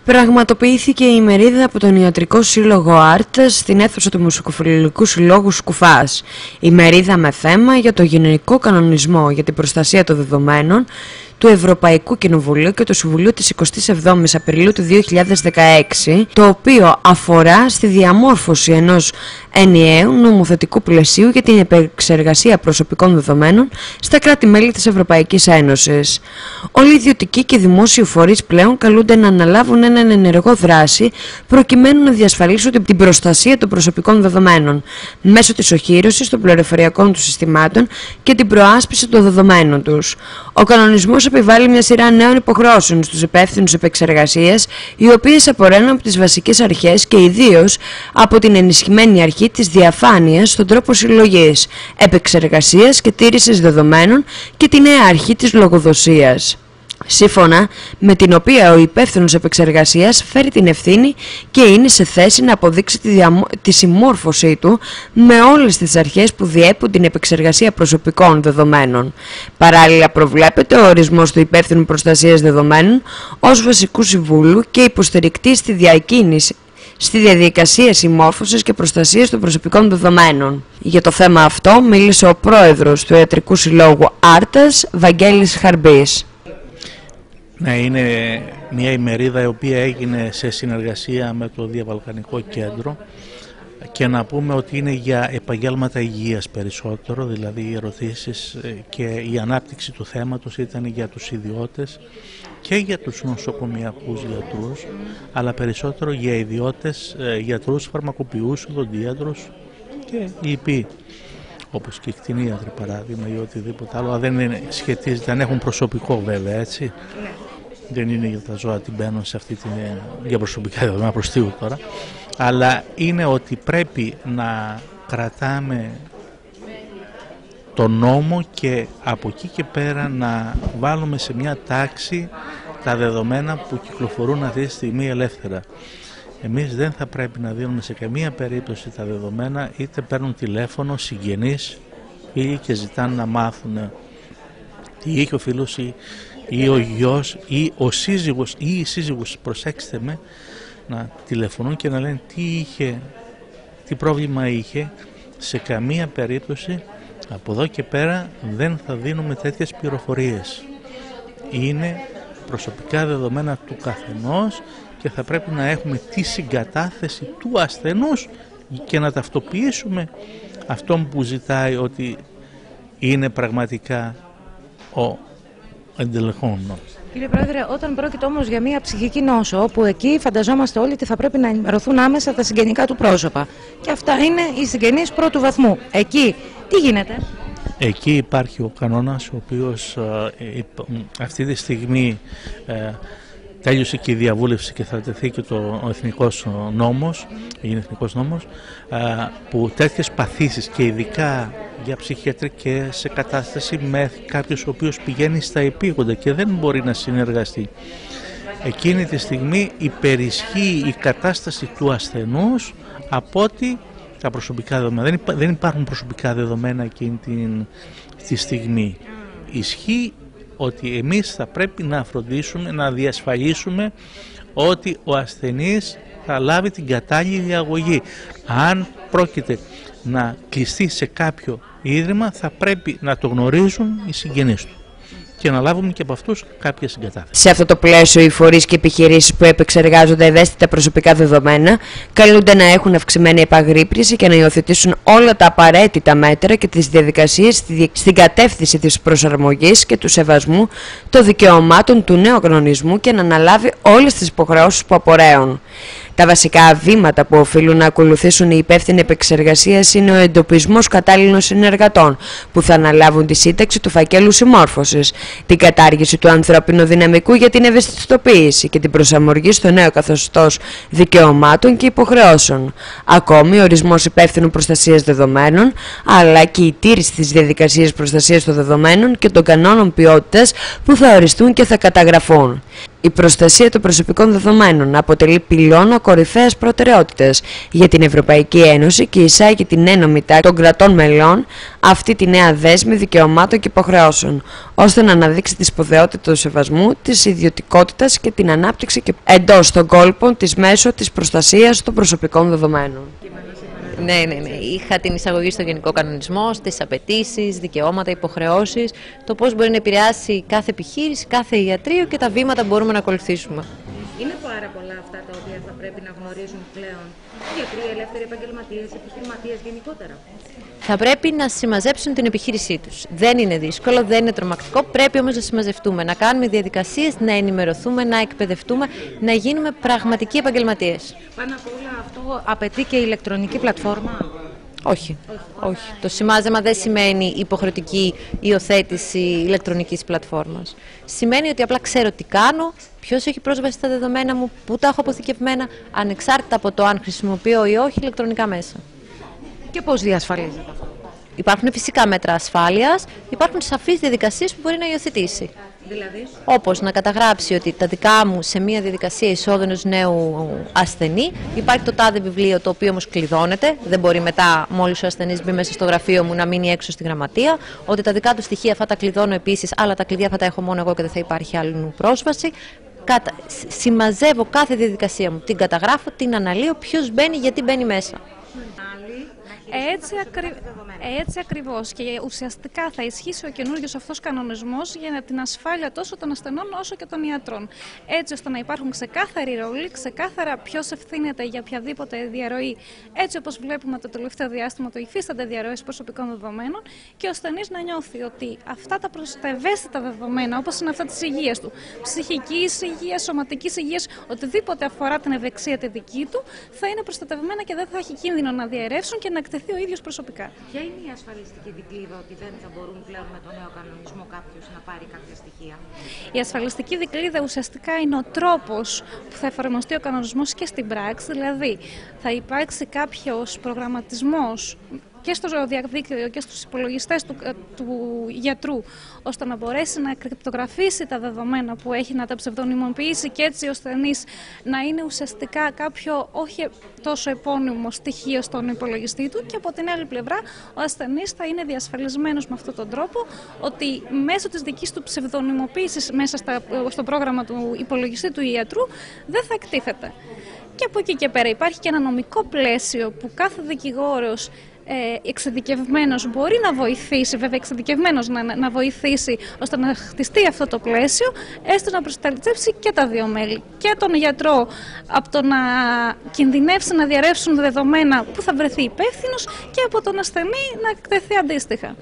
Πραγματοποιήθηκε η ημερίδα από τον Ιατρικό Σύλλογο Άρτας στην αίθουσα του Μουσικοφιλολογικού Συλλόγου Σκουφάς. Ημερίδα με θέμα για το Γενικό Κανονισμό για την Προστασία των Δεδομένων του Ευρωπαϊκού Κοινοβουλίου και του Συμβουλίου της 27ης Απριλίου του 2016, το οποίο αφορά στη διαμόρφωση ενός ενιαίου νομοθετικού πλαισίου για την επεξεργασία προσωπικών δεδομένων στα κράτη-μέλη της Ευρωπαϊκής Ένωσης. Όλοι οι ιδιωτικοί και δημόσιοι φορείς πλέον καλούνται να αναλάβουν έναν ενεργό δράση προκειμένου να διασφαλίσουν την προστασία των προσωπικών δεδομένων μέσω της οχύρωσης των πληροφοριακών του συστημάτων και την προάσπιση των δεδομένων τους. Ο κανονισμός επιβάλλει μια σειρά νέων υποχρεώσεων στους υπεύθυνους επεξεργασίας, οι οποίες απορρέουν από τις βασικές αρχές και ιδίως από την ενισχυμένη αρχή της διαφάνειας στον τρόπο συλλογής, επεξεργασίας και τήρησης δεδομένων και τη νέα αρχή της λογοδοσίας, σύμφωνα με την οποία ο υπεύθυνος επεξεργασίας φέρει την ευθύνη και είναι σε θέση να αποδείξει τη συμμόρφωσή του με όλες τις αρχές που διέπουν την επεξεργασία προσωπικών δεδομένων. Παράλληλα, προβλέπεται ο ορισμός του υπεύθυνου προστασίας δεδομένων ως βασικού συμβούλου και υποστηρικτή στη διαδικασία συμμόρφωσης και προστασίας των προσωπικών δεδομένων. Για το θέμα αυτό μίλησε ο πρόεδρος του Ιατρικού Συλλόγου Άρτας, Βαγγέλης Χαρμπής. Ναι, είναι μια ημερίδα η οποία έγινε σε συνεργασία με το Διαβαλκανικό Κέντρο και να πούμε ότι είναι για επαγγέλματα υγείας περισσότερο, δηλαδή οι ερωτήσεις και η ανάπτυξη του θέματος ήταν για τους ιδιώτες και για τους νοσοκομιακούς γιατρούς, αλλά περισσότερο για ιδιώτες γιατρούς, φαρμακοποιούς, οδοντίατρους και λοιποί, όπως και κτηνίατροι παράδειγμα ή οτιδήποτε άλλο. Δεν σχετίζεται, δεν έχουν προσωπικό βέβαια, έτσι. Δεν είναι για τα ζώα, την μπαίνουν σε αυτή την για προσωπικά δεδομένα προστίου τώρα, αλλά είναι ότι πρέπει να κρατάμε τον νόμο και από εκεί και πέρα να βάλουμε σε μια τάξη τα δεδομένα που κυκλοφορούν αυτή τη στιγμή ελεύθερα. Εμείς δεν θα πρέπει να δίνουμε σε καμία περίπτωση τα δεδομένα, είτε παίρνουν τηλέφωνο συγγενείς ή και ζητάνε να μάθουν τι είχε ο φίλος ή ο γιος ή ο σύζυγος ή η σύζυγος, προσέξτε με, να τηλεφωνούν και να λένε τι πρόβλημα είχε. Σε καμία περίπτωση από εδώ και πέρα δεν θα δίνουμε τέτοιες πληροφορίες. Είναι προσωπικά δεδομένα του καθενός και θα πρέπει να έχουμε τη συγκατάθεση του ασθενούς και να ταυτοποιήσουμε αυτόν που ζητάει ότι είναι πραγματικά ο εντελεχόμενος. Κύριε Πρόεδρε, όταν πρόκειται όμως για μια ψυχική νόσο, όπου εκεί φανταζόμαστε όλοι ότι θα πρέπει να ενημερωθούν άμεσα τα συγγενικά του πρόσωπα. Και αυτά είναι οι συγγενείς πρώτου βαθμού. Εκεί τι γίνεται? Εκεί υπάρχει ο κανόνας, ο οποίος αυτή τη στιγμή τέλειωσε και η διαβούλευση και θα τεθεί και ο εθνικός νόμος, που τέτοιες παθήσεις και ειδικά για ψυχιατρικές σε κατάσταση με κάποιος ο οποίος πηγαίνει στα επίγοντα και δεν μπορεί να συνεργαστεί. Εκείνη τη στιγμή υπερισχύει η κατάσταση του ασθενούς από ότι τα προσωπικά δεδομένα. Δεν υπάρχουν προσωπικά δεδομένα εκείνη τη στιγμή. Ισχύει ότι εμείς θα πρέπει να φροντίσουμε, να διασφαλίσουμε ότι ο ασθενής θα λάβει την κατάλληλη αγωγή. Αν πρόκειται να κλειστεί σε κάποιο ίδρυμα, θα πρέπει να το γνωρίζουν οι συγγενείς του και να λάβουμε και από αυτούς κάποια συγκατάθεση. Σε αυτό το πλαίσιο, οι φορείς και επιχειρήσεις που επεξεργάζονται ευαίσθητα προσωπικά δεδομένα καλούνται να έχουν αυξημένη επαγρύπνηση και να υιοθετήσουν όλα τα απαραίτητα μέτρα και τις διαδικασίες στην κατεύθυνση της προσαρμογής και του σεβασμού των δικαιωμάτων του νέου κανονισμού και να αναλάβει όλες τις υποχρεώσεις που απορρέουν. Τα βασικά βήματα που οφείλουν να ακολουθήσουν οι υπεύθυνοι επεξεργασίας είναι ο εντοπισμός κατάλληλων συνεργατών που θα αναλάβουν τη σύνταξη του φακέλου συμμόρφωσης, την κατάργηση του ανθρώπινου δυναμικού για την ευαισθητοποίηση και την προσαρμογή στο νέο καθεστώς δικαιωμάτων και υποχρεώσεων. Ακόμη, ο ορισμός υπεύθυνου προστασίας δεδομένων, αλλά και η τήρηση της διαδικασίας προστασίας των δεδομένων και των κανόνων ποιότητας που θα οριστούν και θα καταγραφούν. Η προστασία των προσωπικών δεδομένων αποτελεί πυλώνα κορυφαίας προτεραιότητας για την Ευρωπαϊκή Ένωση και εισάγει την ένωμη τάξη των κρατών μελών αυτή τη νέα δέσμη δικαιωμάτων και υποχρεώσεων, ώστε να αναδείξει τη σπουδαιότητα του σεβασμού, της ιδιωτικότητας και την ανάπτυξη και εντός των κόλπων της μέσω της προστασίας των προσωπικών δεδομένων. Ναι. Είχα την εισαγωγή στο Γενικό Κανονισμό, στις απαιτήσεις, δικαιώματα, υποχρεώσεις, το πώς μπορεί να επηρεάσει κάθε επιχείρηση, κάθε ιατρείο και τα βήματα που μπορούμε να ακολουθήσουμε. Είναι πάρα πολλά αυτά τα οποία θα πρέπει να γνωρίζουν πλέον οι γιατροί, ελεύθεροι επαγγελματίες, επιχειρηματίες γενικότερα. Θα πρέπει να συμμαζέψουν την επιχείρησή τους. Δεν είναι δύσκολο, δεν είναι τρομακτικό, πρέπει όμως να συμμαζευτούμε, να κάνουμε διαδικασίες, να ενημερωθούμε, να εκπαιδευτούμε, να γίνουμε πραγματικοί επαγγελματίες. Πάνω απ' όλα αυτό απαιτεί και ηλεκτρονική πλατφόρμα. Όχι. Το συμμάζεμα δεν σημαίνει υποχρεωτική υιοθέτηση ηλεκτρονικής πλατφόρμας. Σημαίνει ότι απλά ξέρω τι κάνω, ποιος έχει πρόσβαση στα δεδομένα μου, πού τα έχω αποθηκευμένα, ανεξάρτητα από το αν χρησιμοποιώ ή όχι ηλεκτρονικά μέσα. Και πώς διασφαλίζεται αυτό? Υπάρχουν φυσικά μέτρα ασφάλειας, υπάρχουν σαφείς διαδικασίες που μπορεί να υιοθετήσει. Δηλαδή? Όπως να καταγράψει ότι τα δικά μου σε μια διαδικασία εισόδου ενός νέου ασθενή υπάρχει το τάδε βιβλίο, το οποίο όμως κλειδώνεται, δεν μπορεί μετά μόλις ο ασθενής μπει μέσα στο γραφείο μου να μείνει έξω στη γραμματεία, ότι τα δικά του στοιχεία αυτά τα κλειδώνω επίσης, αλλά τα κλειδιά θα τα έχω μόνο εγώ και δεν θα υπάρχει άλλη πρόσβαση. Συμμαζεύω κάθε διαδικασία μου, την καταγράφω, την αναλύω, ποιος μπαίνει, γιατί μπαίνει μέσα. Έτσι ακριβώς, και ουσιαστικά θα ισχύσει ο καινούριος αυτός κανονισμός για την ασφάλεια τόσο των ασθενών όσο και των ιατρών. Έτσι ώστε να υπάρχουν ξεκάθαροι ρόλοι, ξεκάθαρα ποιος ευθύνεται για οποιαδήποτε διαρροή, έτσι όπως βλέπουμε το τελευταίο διάστημα το υφίστανται διαρροές προσωπικών δεδομένων, και ο ασθενής να νιώθει ότι αυτά τα ευαίσθητα δεδομένα, όπως είναι αυτά της υγείας του, ψυχικής υγείας, σωματικής υγείας, οτιδήποτε αφορά την ευεξία τη δική του, θα είναι προστατευμένα και δεν θα έχει κίνδυνο να διαρρεύσουν και να εκτεθεί ο ίδιος προσωπικά. Ποια είναι η ασφαλιστική δικλείδα ότι δεν θα μπορούν πλέον με τον νέο κανονισμό κάποιος να πάρει κάποια στοιχεία? Η ασφαλιστική δικλείδα ουσιαστικά είναι ο τρόπος που θα εφαρμοστεί ο κανονισμός και στην πράξη, δηλαδή θα υπάρξει κάποιος προγραμματισμός και στο διαδίκτυο και στους υπολογιστές του γιατρού, ώστε να μπορέσει να κρυπτογραφήσει τα δεδομένα που έχει, να τα ψευδονυμοποιήσει και έτσι ο ασθενής να είναι ουσιαστικά κάποιο όχι τόσο επώνυμο στοιχείο στον υπολογιστή του, και από την άλλη πλευρά ο ασθενής θα είναι διασφαλισμένος με αυτόν τον τρόπο ότι μέσω της δικής του ψευδονυμοποίησης μέσα στο πρόγραμμα του υπολογιστή του ιατρού δεν θα εκτίθεται. Και από εκεί και πέρα υπάρχει και ένα νομικό πλαίσιο που κάθε δικηγόρος εξειδικευμένος μπορεί να βοηθήσει, βέβαια εξειδικευμένος να βοηθήσει ώστε να χτιστεί αυτό το πλαίσιο, έστω να προστατεύσει και τα δύο μέλη, και τον γιατρό από το να κινδυνεύσει να διαρρεύσουν δεδομένα που θα βρεθεί υπεύθυνος, και από τον ασθενή να εκτεθεί αντίστοιχα.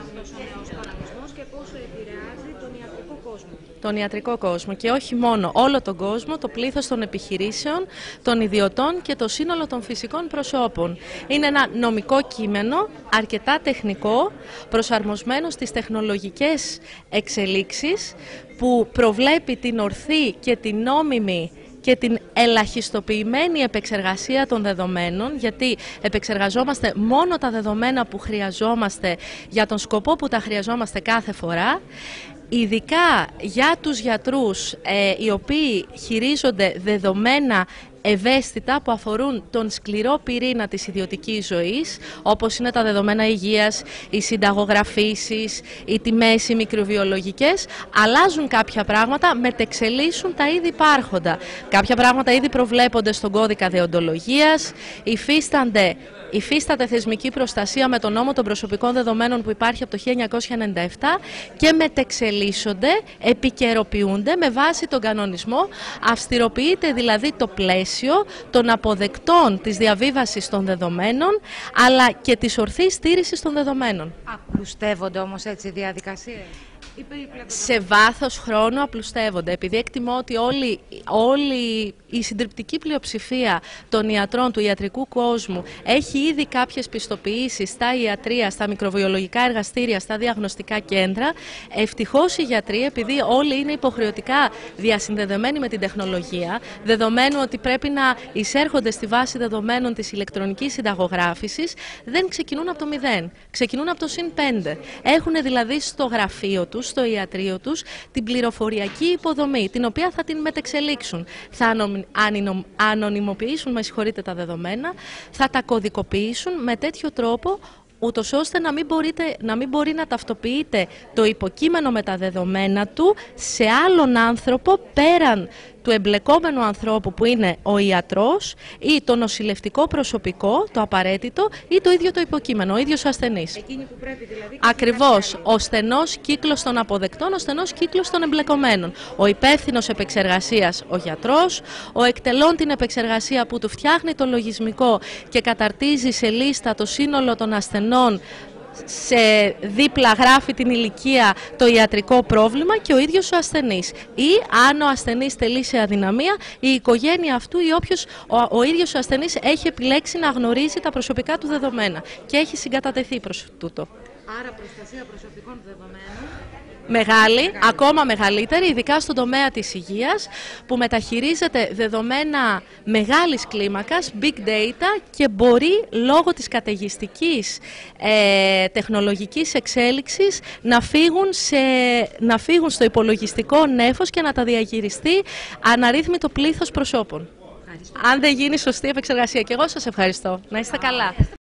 Τον ιατρικό κόσμο, και όχι μόνο, όλο τον κόσμο, το πλήθος των επιχειρήσεων, των ιδιωτών και το σύνολο των φυσικών προσώπων. Είναι ένα νομικό κείμενο, αρκετά τεχνικό, προσαρμοσμένο στις τεχνολογικές εξελίξεις, που προβλέπει την ορθή και την νόμιμη και την ελαχιστοποιημένη επεξεργασία των δεδομένων, γιατί επεξεργαζόμαστε μόνο τα δεδομένα που χρειαζόμαστε για τον σκοπό που τα χρειαζόμαστε κάθε φορά. Ειδικά για τους γιατρούς οι οποίοι χειρίζονται δεδομένα ευαίσθητα που αφορούν τον σκληρό πυρήνα της ιδιωτικής ζωής, όπως είναι τα δεδομένα υγείας, οι συνταγογραφήσεις, οι τιμές, οι μικροβιολογικές, αλλάζουν κάποια πράγματα, μετεξελίσσουν τα ήδη υπάρχοντα. Κάποια πράγματα ήδη προβλέπονται στον κώδικα δεοντολογίας, υφίσταται θεσμική προστασία με τον νόμο των προσωπικών δεδομένων που υπάρχει από το 1997 και μετεξελίσσονται, επικαιροποιούνται με βάση τον κανονισμό, αυστηροποιείται δηλαδή το πλαίσιο των αποδεκτών της διαβίβασης των δεδομένων, αλλά και της ορθής στήρησης των δεδομένων. Απλουστεύονται όμως έτσι οι διαδικασίες? Σε βάθος χρόνου απλουστεύονται, επειδή εκτιμώ ότι όλη η συντριπτική πλειοψηφία των ιατρών του ιατρικού κόσμου έχει ήδη κάποιες πιστοποιήσεις στα ιατρεία, στα μικροβιολογικά εργαστήρια, στα διαγνωστικά κέντρα. Ευτυχώς οι γιατροί, επειδή όλοι είναι υποχρεωτικά διασυνδεδεμένοι με την τεχνολογία, δεδομένου ότι πρέπει να εισέρχονται στη βάση δεδομένων της ηλεκτρονικής συνταγογράφησης, δεν ξεκινούν από το 0, ξεκινούν από το +5. Έχουν δηλαδή στο γραφείο τους, στο ιατρείο τους την πληροφοριακή υποδομή, την οποία θα την μετεξελίξουν. Θα ανωνυμοποιήσουν, τα δεδομένα, θα τα κωδικοποιήσουν με τέτοιο τρόπο, ούτως ώστε να μην μπορεί να ταυτοποιείται το υποκείμενο με τα δεδομένα του σε άλλον άνθρωπο πέραν του εμπλεκόμενου ανθρώπου που είναι ο ιατρός ή το νοσηλευτικό προσωπικό, το απαραίτητο, ή το ίδιο το υποκείμενο, ο ίδιος ο ασθενής. Εκείνη που πρέπει δηλαδή. Ακριβώς, ο στενός κύκλος των αποδεκτών, ο στενός κύκλος των εμπλεκομένων. Ο υπεύθυνος επεξεργασίας, ο γιατρός, ο εκτελών την επεξεργασία που του φτιάχνει το λογισμικό και καταρτίζει σε λίστα το σύνολο των ασθενών, σε δίπλα γράφει την ηλικία, το ιατρικό πρόβλημα και ο ίδιος ο ασθενής. Ή αν ο ασθενής τελεί σε αδυναμία, η οικογένεια αυτού ή όποιος ο ίδιος ο ασθενής έχει επιλέξει να γνωρίζει τα προσωπικά του δεδομένα και έχει συγκατατεθεί προς τούτο. Άρα προστασία προσωπικών δεδομένων. Μεγάλη, ακόμα μεγαλύτερη, ειδικά στον τομέα της υγείας, που μεταχειρίζεται δεδομένα μεγάλης κλίμακας, big data, και μπορεί λόγω της καταιγιστικής τεχνολογικής εξέλιξης να φύγουν στο υπολογιστικό νέφος και να τα διαχειριστεί αναρρύθμιτο πλήθος προσώπων. Αν δεν γίνει σωστή επεξεργασία. Και εγώ σας ευχαριστώ. Να είστε καλά.